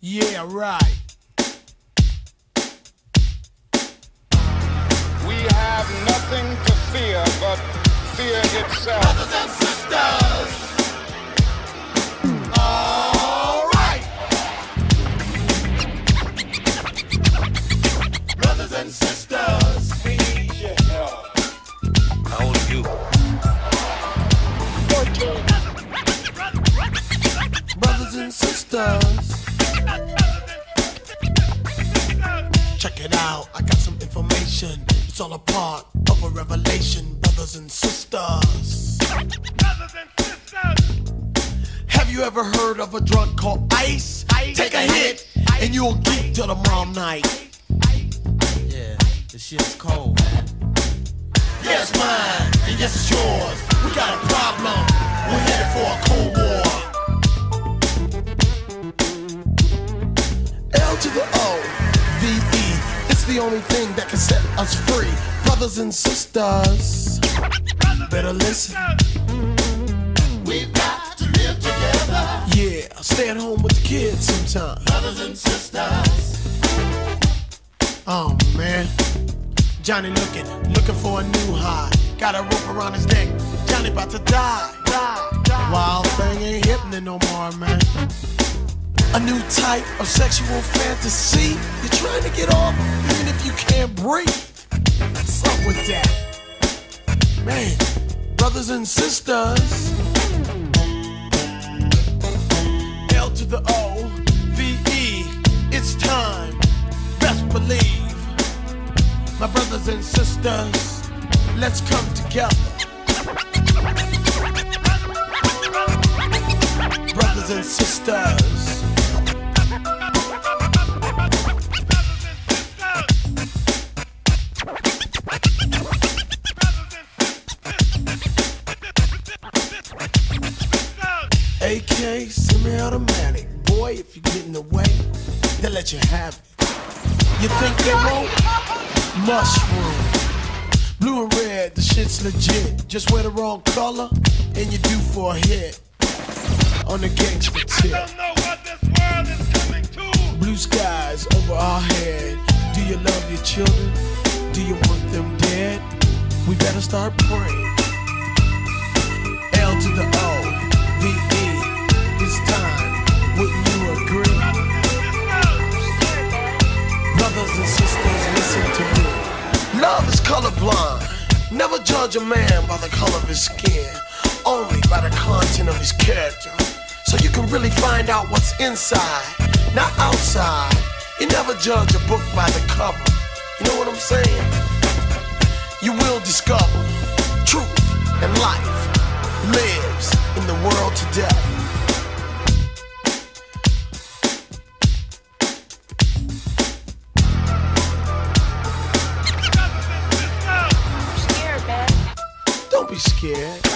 Yeah, right. We have nothing to fear but fear itself. Brothers and sisters. All right. Brothers and sisters. We need your help. How old are you? 14. Brothers and sisters. Check it out, I got some information. It's all a part of a revelation, brothers and sisters. Brothers and sisters. Have you ever heard of a drug called ice? Take a hit, and you'll geek till tomorrow night. Yeah, this shit's cold, man. Yeah, it's mine, and yes, it's yours. We got a problem, we're headed for a cold war. L to the O, V-E, it's the only thing that can set us free. Brothers and sisters, better listen. We've got to live together. Yeah, stay at home with the kids sometimes. Brothers and sisters. Oh man, Johnny looking for a new high. Got a rope around his neck, Johnny about to die. Wild thing ain't happening no more, man. A new type of sexual fantasy. You're trying to get off, even if you can't breathe. What's up with that? Man, brothers and sisters. L to the O, V-E, it's time. Best believe. My brothers and sisters, let's come together. Brothers and sisters. AK, semi-automatic. Boy, if you get in the way, they'll let you have it. You think they won't? Mushroom. Blue and red, the shit's legit. Just wear the wrong color, and you're due for a hit. On the gangster tip. I don't know what this world is coming to. Blue skies over our head. Do you love your children? Do you want them dead? We better start praying. L to the O, V-E, it's time. Wouldn't you agree? Brothers and sisters, listen to me. Love is colorblind. Never judge a man by the color of his skin, only by the content of his character. So you can really find out what's inside, not outside. You never judge a book by the cover. You know what I'm saying? You will discover truth and life lives in the world today. Don't be scared.